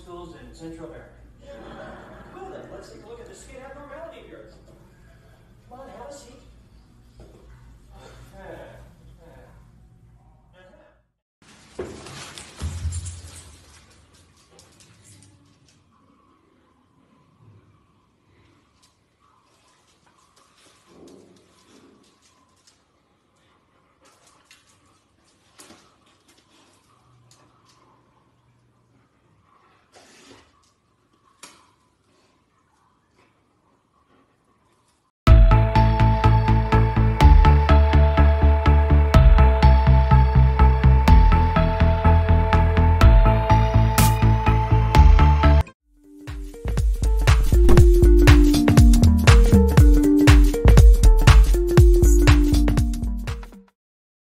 schools in Central America. Well then, let's take a look at the skin abnormality of yours. Come on, have a seat.